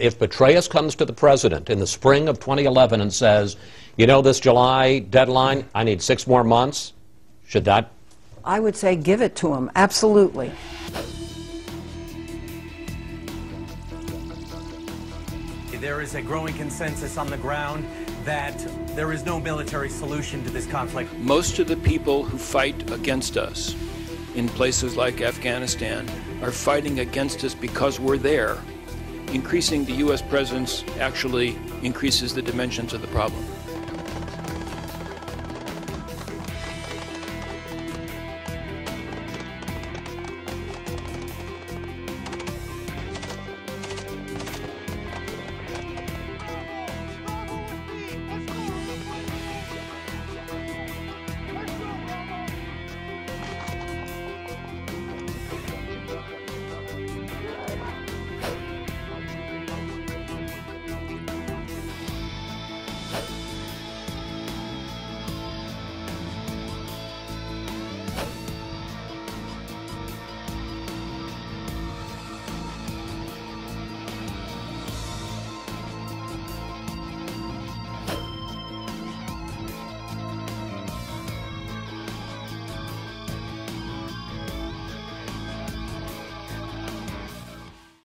If Petraeus comes to the president in the spring of 2011 and says, you know, this July deadline, I need 6 more months, should that? I would say give it to him, absolutely. There is a growing consensus on the ground that there is no military solution to this conflict. Most of the people who fight against us in places like Afghanistan are fighting against us because we're there. Increasing the U.S. presence actually increases the dimensions of the problem.